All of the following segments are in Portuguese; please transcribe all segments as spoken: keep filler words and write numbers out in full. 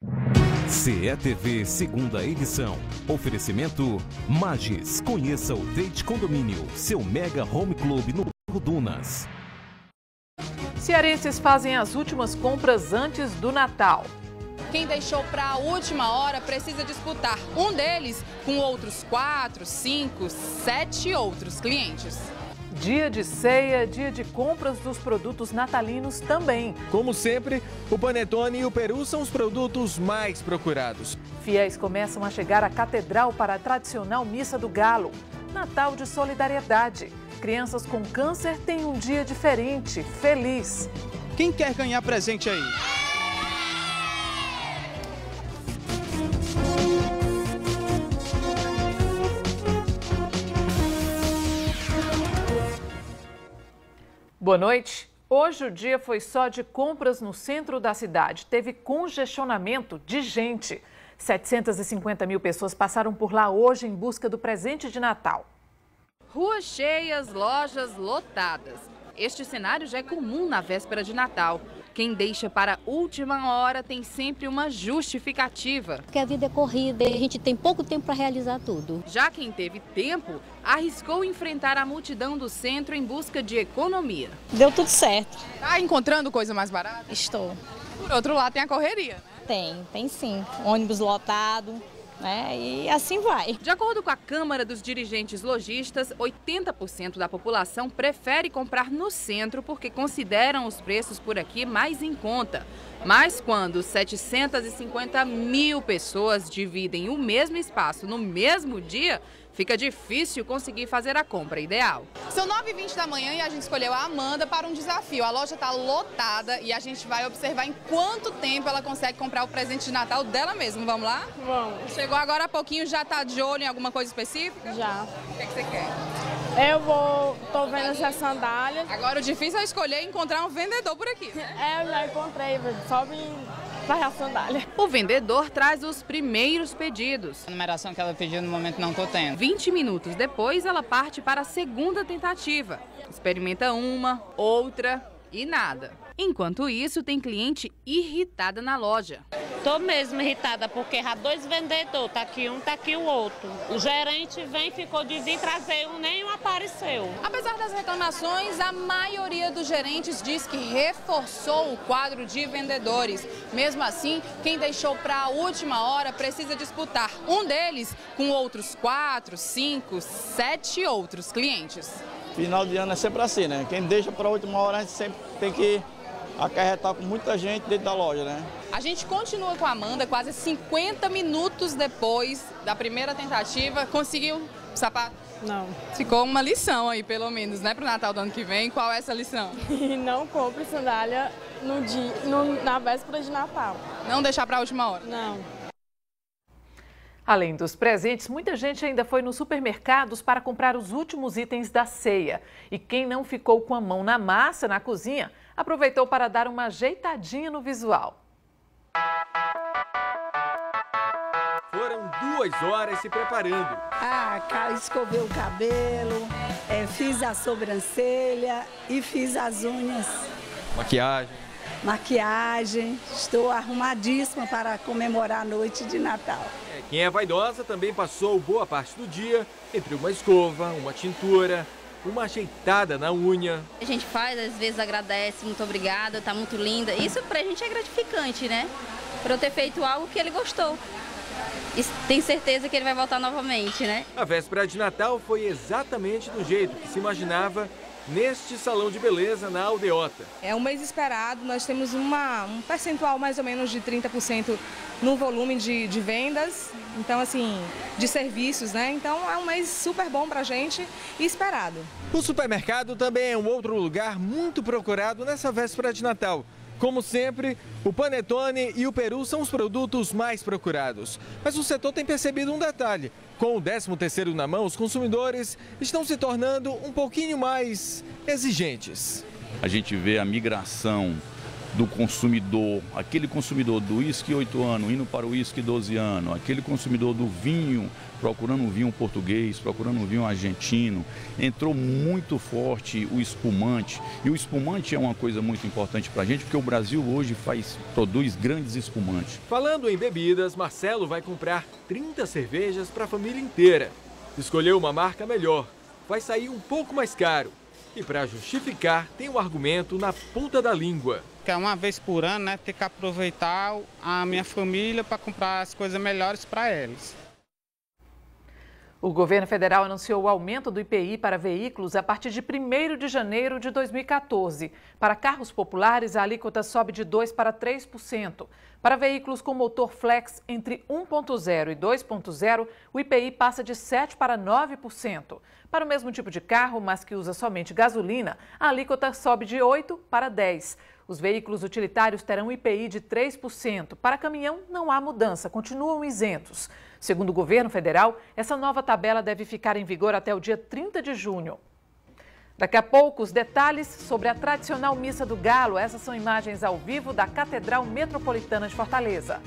C E T V, segunda edição. Oferecimento Magis. Conheça o Date Condomínio, seu mega home club no bairro Dunas. Cearenses fazem as últimas compras antes do Natal. Quem deixou para a última hora precisa disputar um deles com outros quatro, cinco, sete outros clientes. Dia de ceia, dia de compras dos produtos natalinos também. Como sempre, o panetone e o peru são os produtos mais procurados. Fiéis começam a chegar à catedral para a tradicional Missa do Galo. Natal de solidariedade. Crianças com câncer têm um dia diferente, feliz. Quem quer ganhar presente aí? Boa noite. Hoje o dia foi só de compras no centro da cidade. Teve congestionamento de gente. setecentas e cinquenta mil pessoas passaram por lá hoje em busca do presente de Natal. Ruas cheias, lojas lotadas. Este cenário já é comum na véspera de Natal. Quem deixa para a última hora tem sempre uma justificativa. Porque a vida é corrida e a gente tem pouco tempo para realizar tudo. Já quem teve tempo, arriscou enfrentar a multidão do centro em busca de economia. Deu tudo certo. Tá encontrando coisa mais barata? Estou. Por outro lado, tem a correria, né? Tem, tem sim. Ônibus lotado, né? E assim vai. De acordo com a Câmara dos Dirigentes Lojistas, oitenta por cento da população prefere comprar no centro porque consideram os preços por aqui mais em conta. Mas quando setecentas e cinquenta mil pessoas dividem o mesmo espaço no mesmo dia, fica difícil conseguir fazer a compra ideal. São nove e vinte da manhã e a gente escolheu a Amanda para um desafio. A loja está lotada e a gente vai observar em quanto tempo ela consegue comprar o presente de Natal dela mesma. Vamos lá? Vamos. Chegou agora há pouquinho, já está de olho em alguma coisa específica? Já. O que, é que você quer? Eu vou, tô vendo essas sandálias. Agora o difícil é escolher e encontrar um vendedor por aqui, né? É, eu já encontrei, só vim para a sandália. O vendedor traz os primeiros pedidos. A numeração que ela pediu no momento não estou tendo. vinte minutos depois, ela parte para a segunda tentativa. Experimenta uma, outra e nada. Enquanto isso, tem cliente irritada na loja. Tô mesmo irritada porque há dois vendedores, tá aqui um, tá aqui o outro. O gerente vem, ficou de vir trazer um, nenhum apareceu. Apesar das reclamações, a maioria dos gerentes diz que reforçou o quadro de vendedores. Mesmo assim, quem deixou para a última hora precisa disputar um deles com outros quatro, cinco, sete outros clientes. Final de ano é sempre assim, né? Quem deixa para a última hora, a gente sempre tem que acarretar com muita gente dentro da loja, né? A gente continua com a Amanda, quase cinquenta minutos depois da primeira tentativa. Conseguiu o sapato? Não. Ficou uma lição aí, pelo menos, né, para o Natal do ano que vem. Qual é essa lição? Não compre sandália no dia, no, na véspera de Natal. Não deixar para a última hora? Não. Além dos presentes, muita gente ainda foi nos supermercados para comprar os últimos itens da ceia. E quem não ficou com a mão na massa na cozinha, aproveitou para dar uma ajeitadinha no visual. Foram duas horas se preparando. Ah, escovei o cabelo, é, fiz a sobrancelha e fiz as unhas. Maquiagem. Maquiagem, estou arrumadíssima para comemorar a noite de Natal. É, quem é vaidosa também passou boa parte do dia entre uma escova, uma tintura, uma ajeitada na unha. A gente faz, às vezes agradece, muito obrigada, tá muito linda. Isso pra gente é gratificante, né? Por eu ter feito algo que ele gostou. E tem certeza que ele vai voltar novamente, né? A véspera de Natal foi exatamente do jeito que se imaginava neste salão de beleza na Aldeota. É um mês esperado, nós temos uma, um percentual mais ou menos de trinta por cento no volume de, de vendas, então assim, de serviços, né? Então é um mês super bom pra gente e esperado. O supermercado também é um outro lugar muito procurado nessa véspera de Natal. Como sempre, o panetone e o peru são os produtos mais procurados. Mas o setor tem percebido um detalhe. Com o décimo terceiro na mão, os consumidores estão se tornando um pouquinho mais exigentes. A gente vê a migração do consumidor, aquele consumidor do uísque oito anos indo para o uísque doze anos, aquele consumidor do vinho procurando um vinho português, procurando um vinho argentino. Entrou muito forte o espumante, e o espumante é uma coisa muito importante para a gente, porque o Brasil hoje faz, produz grandes espumantes. Falando em bebidas, Marcelo vai comprar trinta cervejas para a família inteira. Escolheu uma marca melhor, vai sair um pouco mais caro. E para justificar, tem um argumento na ponta da língua. Que é uma vez por ano, né, ter que aproveitar a minha família para comprar as coisas melhores para eles. O governo federal anunciou o aumento do I P I para veículos a partir de primeiro de janeiro de dois mil e quatorze. Para carros populares, a alíquota sobe de dois por cento para três por cento. Para veículos com motor flex entre um ponto zero e dois ponto zero, o I P I passa de sete por cento para nove por cento. Para o mesmo tipo de carro, mas que usa somente gasolina, a alíquota sobe de oito por cento para dez por cento. Os veículos utilitários terão I P I de três por cento. Para caminhão, não há mudança, continuam isentos. Segundo o governo federal, essa nova tabela deve ficar em vigor até o dia trinta de junho. Daqui a pouco, os detalhes sobre a tradicional Missa do Galo. Essas são imagens ao vivo da Catedral Metropolitana de Fortaleza.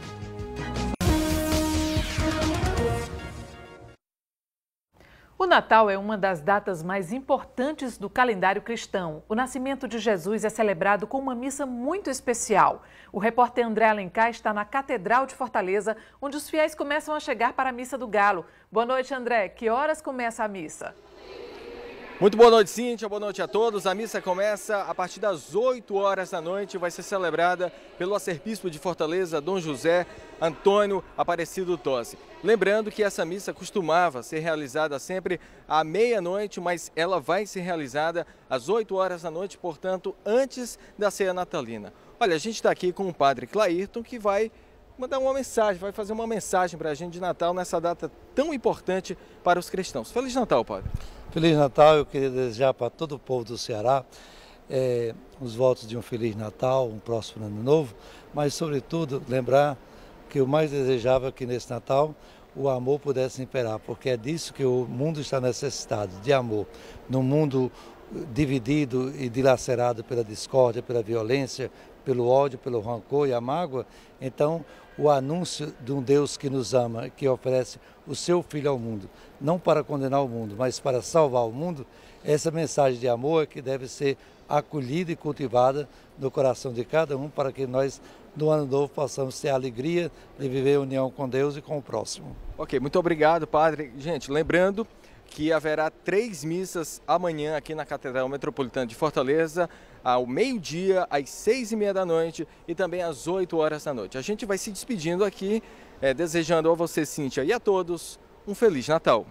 O Natal é uma das datas mais importantes do calendário cristão. O nascimento de Jesus é celebrado com uma missa muito especial. O repórter André Alencar está na Catedral de Fortaleza, onde os fiéis começam a chegar para a Missa do Galo. Boa noite, André. Que horas começa a missa? Muito boa noite, Cíntia. Boa noite a todos. A missa começa a partir das oito horas da noite. Vai ser celebrada pelo arcebispo de Fortaleza, Dom José Antônio Aparecido Tosse. Lembrando que essa missa costumava ser realizada sempre à meia-noite, mas ela vai ser realizada às oito horas da noite, portanto, antes da ceia natalina. Olha, a gente está aqui com o padre Clairton, que vai mandar uma mensagem, vai fazer uma mensagem para a gente de Natal nessa data tão importante para os cristãos. Feliz Natal, padre. Feliz Natal. Eu queria desejar para todo o povo do Ceará é, os votos de um Feliz Natal, um próximo ano novo, mas sobretudo lembrar que o mais desejável é que nesse Natal o amor pudesse imperar, porque é disso que o mundo está necessitado, de amor. Num mundo dividido e dilacerado pela discórdia, pela violência, pelo ódio, pelo rancor e a mágoa, então o anúncio de um Deus que nos ama, que oferece o seu Filho ao mundo, não para condenar o mundo, mas para salvar o mundo, essa mensagem de amor é que deve ser acolhida e cultivada no coração de cada um, para que nós, no ano novo, possamos ter a alegria de viver a união com Deus e com o próximo. Ok, muito obrigado, padre. Gente, lembrando que haverá três missas amanhã aqui na Catedral Metropolitana de Fortaleza, ao meio-dia, às seis e meia da noite e também às oito horas da noite. A gente vai se despedindo aqui, é, desejando a você, Cíntia, e a todos um Feliz Natal.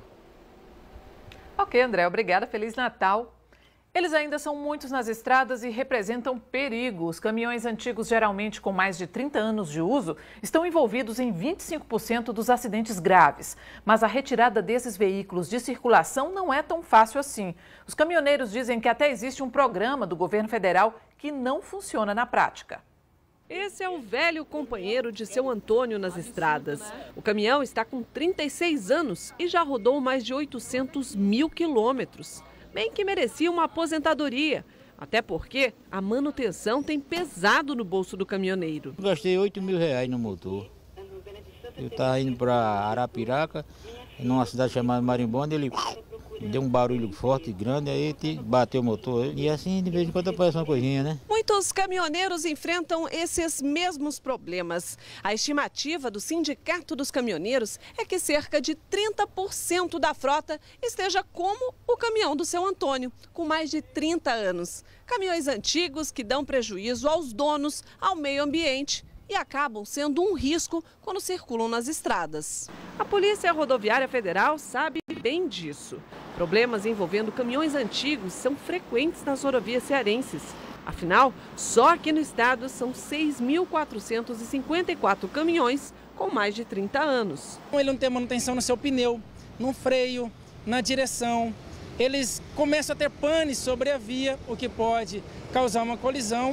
Ok, André, obrigada. Feliz Natal. Eles ainda são muitos nas estradas e representam perigo. Os caminhões antigos, geralmente com mais de trinta anos de uso, estão envolvidos em vinte e cinco por cento dos acidentes graves. Mas a retirada desses veículos de circulação não é tão fácil assim. Os caminhoneiros dizem que até existe um programa do governo federal que não funciona na prática. Esse é o velho companheiro de seu Antônio nas estradas. O caminhão está com trinta e seis anos e já rodou mais de oitocentos mil quilômetros. Bem que merecia uma aposentadoria, até porque a manutenção tem pesado no bolso do caminhoneiro. Gastei oito mil reais no motor. Eu estava indo para Arapiraca, numa cidade chamada Marimbonda, ele deu um barulho forte, grande, aí bateu o motor. E assim, de vez em quando aparece uma coisinha, né? Muitos caminhoneiros enfrentam esses mesmos problemas. A estimativa do Sindicato dos Caminhoneiros é que cerca de trinta por cento da frota esteja como o caminhão do seu Antônio, com mais de trinta anos. Caminhões antigos que dão prejuízo aos donos, ao meio ambiente e acabam sendo um risco quando circulam nas estradas. A Polícia Rodoviária Federal sabe bem disso. Problemas envolvendo caminhões antigos são frequentes nas rodovias cearenses. Afinal, só aqui no estado são seis mil quatrocentos e cinquenta e quatro caminhões com mais de trinta anos. Ele não tem manutenção no seu pneu, no freio, na direção. Eles começam a ter pane sobre a via, o que pode causar uma colisão.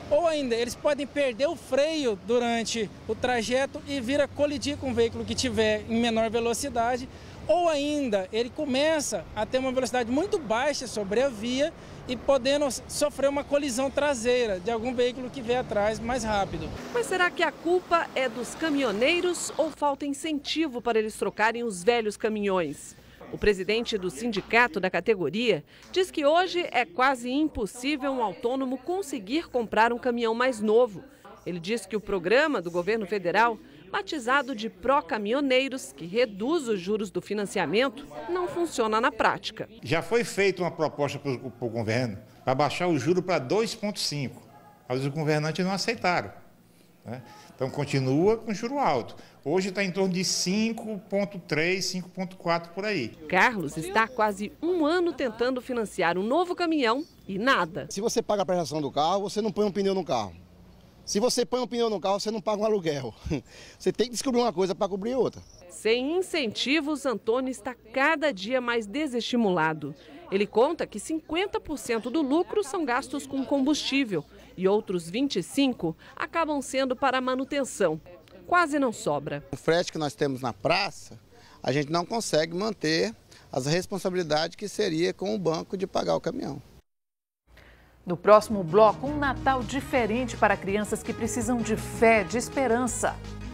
Ou ainda, eles podem perder o freio durante o trajeto e vir a colidir com o veículo que tiver em menor velocidade. Ou ainda, ele começa a ter uma velocidade muito baixa sobre a via e podendo sofrer uma colisão traseira de algum veículo que vier atrás mais rápido. Mas será que a culpa é dos caminhoneiros ou falta incentivo para eles trocarem os velhos caminhões? O presidente do sindicato da categoria diz que hoje é quase impossível um autônomo conseguir comprar um caminhão mais novo. Ele diz que o programa do governo federal, batizado de Pró-Caminhoneiros, que reduz os juros do financiamento, não funciona na prática. Já foi feita uma proposta para o governo para baixar o juro para dois vírgula cinco, mas os governantes não aceitaram, né? Então continua com juro alto. Hoje está em torno de cinco vírgula três, cinco vírgula quatro por aí. Carlos está há quase um ano tentando financiar um novo caminhão e nada. Se você paga a prestação do carro, você não põe um pneu no carro. Se você põe um pneu no carro, você não paga um aluguel. Você tem que descobrir uma coisa para cobrir outra. Sem incentivos, Antônio está cada dia mais desestimulado. Ele conta que cinquenta por cento do lucro são gastos com combustível e outros vinte e cinco por cento acabam sendo para manutenção. Quase não sobra. O frete que nós temos na praça, a gente não consegue manter as responsabilidades que seria com o banco de pagar o caminhão. No próximo bloco, um Natal diferente para crianças que precisam de fé, de esperança.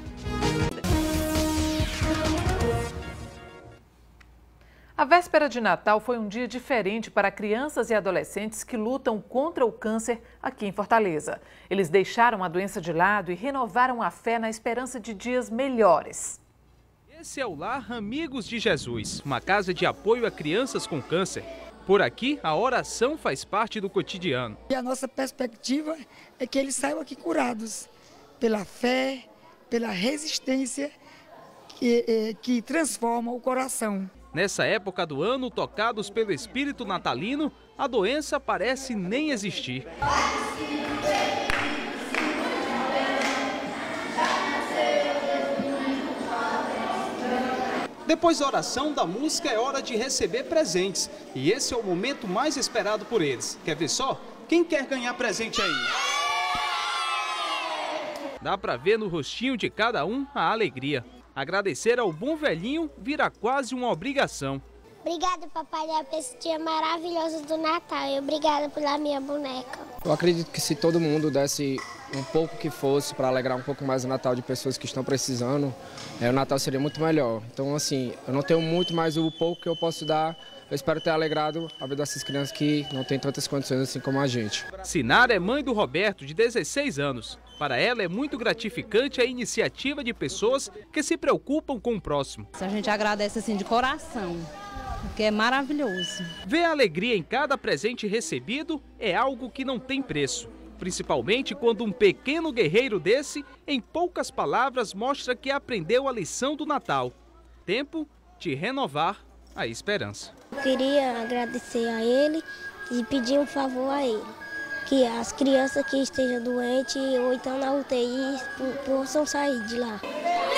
A véspera de Natal foi um dia diferente para crianças e adolescentes que lutam contra o câncer aqui em Fortaleza. Eles deixaram a doença de lado e renovaram a fé na esperança de dias melhores. Esse é o Lar Amigos de Jesus, uma casa de apoio a crianças com câncer. Por aqui, a oração faz parte do cotidiano. E a nossa perspectiva é que eles saiam aqui curados pela fé, pela resistência que, que transforma o coração. Nessa época do ano, tocados pelo espírito natalino, a doença parece nem existir. Depois da oração, da música, é hora de receber presentes. E esse é o momento mais esperado por eles. Quer ver só? Quem quer ganhar presente aí? Dá pra ver no rostinho de cada um a alegria. Agradecer ao bom velhinho vira quase uma obrigação. Obrigada, Papai Noel, por esse dia maravilhoso do Natal e obrigada pela minha boneca. Eu acredito que se todo mundo desse um pouco que fosse para alegrar um pouco mais o Natal de pessoas que estão precisando, é, o Natal seria muito melhor. Então, assim, eu não tenho muito, mas o pouco que eu posso dar, eu espero ter alegrado a vida dessas crianças que não têm tantas condições assim como a gente. Sinara é mãe do Roberto, de dezesseis anos. Para ela é muito gratificante a iniciativa de pessoas que se preocupam com o próximo. A gente agradece assim de coração, porque é maravilhoso. Ver a alegria em cada presente recebido é algo que não tem preço. Principalmente quando um pequeno guerreiro desse, em poucas palavras, mostra que aprendeu a lição do Natal. Tempo de renovar a esperança. Eu queria agradecer a ele e pedir um favor a ele. Que as crianças que estejam doentes ou então na U T I possam sair de lá.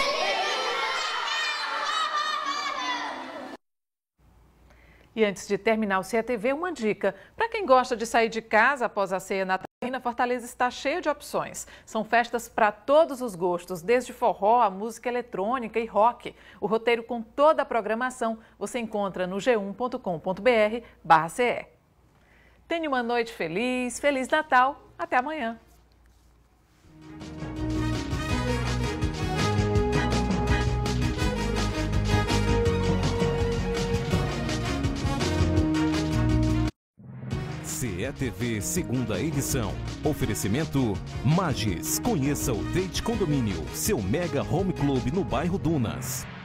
E antes de terminar o C E T V, uma dica. Para quem gosta de sair de casa após a ceia natalina, Fortaleza está cheia de opções. São festas para todos os gostos, desde forró a música eletrônica e rock. O roteiro com toda a programação você encontra no g um ponto com ponto br barra C E. Tenha uma noite feliz, Feliz Natal, até amanhã. C E T V segunda edição. Oferecimento Magis. Conheça o Date Condomínio, seu mega home club no bairro Dunas.